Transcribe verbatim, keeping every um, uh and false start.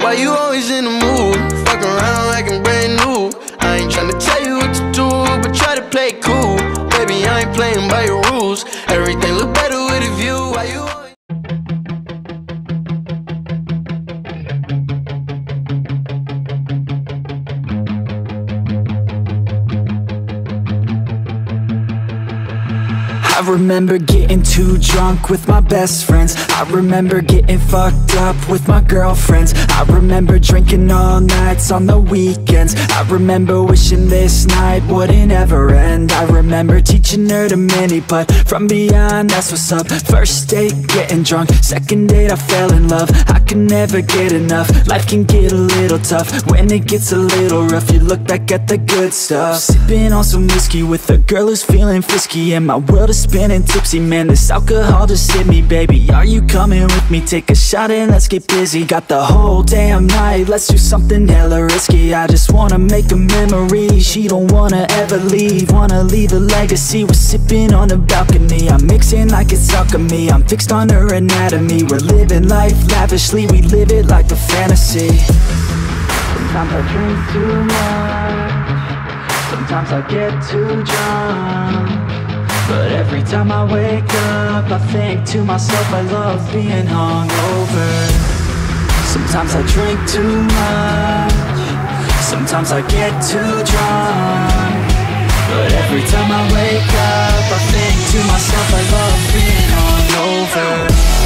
why you always in the mood? Fuck around like I'm brand new. I ain't tryna tell you what to do, but try to play it cool. Baby, I ain't playing by your rules. Everything look better with a view. Why you always... I remember getting too drunk with my best friends. I remember getting fucked up with my girlfriends. I remember drinking all nights on the weekends. I remember wishing this night wouldn't ever end. I remember teaching her to mini putt from beyond, that's what's up. First date, getting drunk. Second date, I fell in love. I could never get enough. Life can get a little tough when it gets a little rough. You look back at the good stuff. Sipping on some whiskey with a girl who's feeling frisky, and my world is spinning tipsy, man, this alcohol just hit me, baby. Are you coming with me? Take a shot and let's get busy. Got the whole damn night, let's do something hella risky. I just wanna make a memory, she don't wanna ever leave. Wanna leave a legacy, we're sipping on the balcony. I'm mixing like it's alchemy, I'm fixed on her anatomy. We're living life lavishly, we live it like a fantasy. Sometimes I drink too much, sometimes I get too drunk, but every time I wake up, I think to myself I love being hungover. Sometimes I drink too much, sometimes I get too drunk, but every time I wake up, I think to myself I love being hungover.